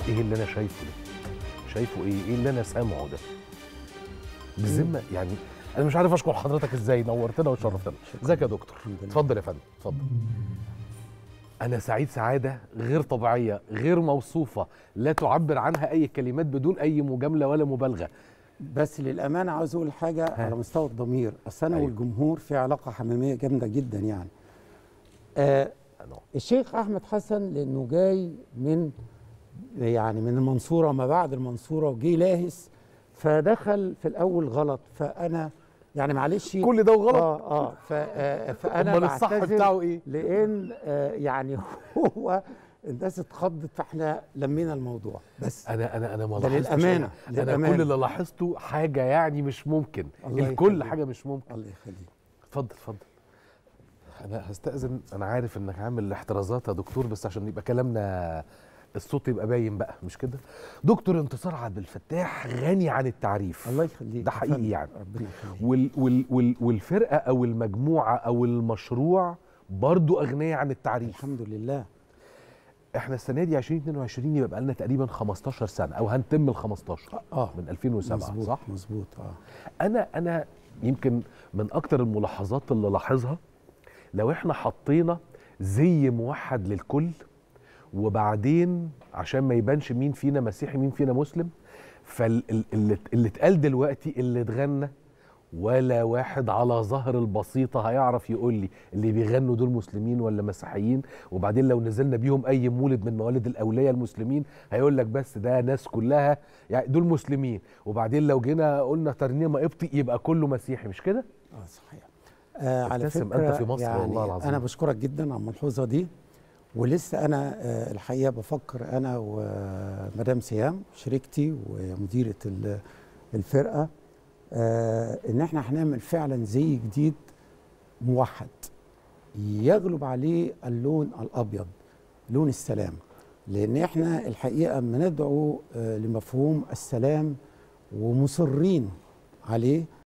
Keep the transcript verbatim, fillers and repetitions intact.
ايه اللي انا شايفه ده؟ شايفه ايه؟ ايه اللي انا سامعه ده؟ بالذمه يعني انا مش عارف اشكر حضرتك ازاي، نورتنا وشرفتنا. ازيك يا دكتور؟ اتفضل يا فندم، اتفضل. انا سعيد سعاده غير طبيعيه، غير موصوفه، لا تعبر عنها اي كلمات بدون اي مجامله ولا مبالغه. بس للامانه عاوز اقول حاجه ها. على مستوى الضمير، اصل انا أيوه. والجمهور في علاقه حميميه جامده جدا يعني. آه الشيخ احمد حسن لانه جاي من يعني من المنصوره، ما بعد المنصوره، وجي لاهس، فدخل في الاول غلط، فانا يعني معلش كل ده وغلط. اه اه آه فانا امال الصح بتاعه ايه؟ لان آه يعني هو الناس اتخضت، فاحنا لمينا الموضوع. بس انا انا انا ما لاحظتش للامانه انا للأمانة. كل اللي لاحظته حاجه يعني مش ممكن، الكل حاجه مش ممكن. الله يخليك. اتفضل اتفضل. انا هستأذن، انا عارف انك عامل احترازات يا دكتور، بس عشان يبقى كلامنا الصوت يبقى باين بقى، مش كده؟ دكتور انتصار عبد الفتاح غني عن التعريف. الله يخليك، ده حقيقي يعني. ربنا يخليك. وال وال وال والفرقه او المجموعه او المشروع برضو اغنيه عن التعريف. الحمد لله. احنا السنه دي ألفين واتنين وعشرين يبقى لنا تقريبا خمستاشر سنه، او هنتم ال خمستاشر اه من ألفين وسبعة. مزبوط صح؟ مظبوط. اه انا انا يمكن من اكتر الملاحظات اللي لاحظها، لو احنا حطينا زي موحد للكل، وبعدين عشان ما يبانش مين فينا مسيحي مين فينا مسلم، فاللي اللي اتقال دلوقتي اللي اتغنى، ولا واحد على ظهر البسيطه هيعرف يقول لي اللي بيغنوا دول مسلمين ولا مسيحيين. وبعدين لو نزلنا بيهم اي مولد من موالد الاولياء المسلمين هيقول لك بس ده ناس كلها يعني دول مسلمين. وبعدين لو جينا قلنا ترنيمه قبطي يبقى كله مسيحي، مش كده؟ اه صحيح. آه على فكره انت في مصر يعني والله العظيم. انا بشكرك جدا على الملحوظه دي، ولسه انا آه الحقيقه بفكر انا ومدام سيام شريكتي ومديره الفرقه آه ان احنا هنعمل فعلا زي جديد موحد يغلب عليه اللون الابيض، لون السلام، لان احنا الحقيقه بندعو آه لمفهوم السلام ومصرين عليه.